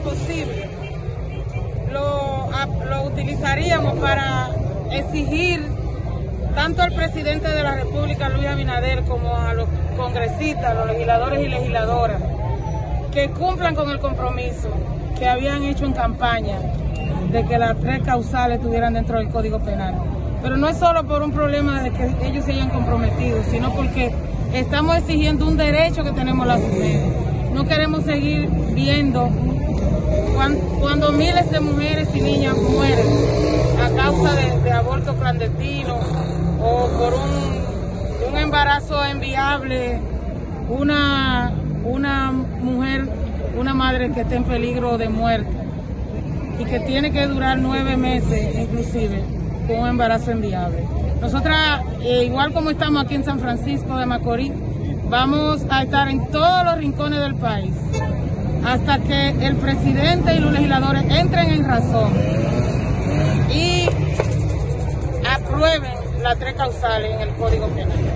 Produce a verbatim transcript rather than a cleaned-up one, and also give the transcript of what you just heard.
posible, lo, lo utilizaríamos para exigir tanto al presidente de la República, Luis Abinader, como a los congresistas, a los legisladores y legisladoras, que cumplan con el compromiso que habían hecho en campaña de que las tres causales estuvieran dentro del Código Penal. Pero no es solo por un problema de que ellos se hayan comprometido, sino porque estamos exigiendo un derecho que tenemos las mujeres. No queremos seguir viendo cuando, cuando miles de mujeres y niñas mueren a causa de, de aborto clandestino o por un, un embarazo inviable, una, una mujer, una madre que está en peligro de muerte y que tiene que durar nueve meses inclusive con un embarazo inviable. Nosotras, eh, igual como estamos aquí en San Francisco de Macorís, vamos a estar en todos los rincones del país hasta que el presidente y los legisladores entren en razón y aprueben las tres causales en el Código Penal.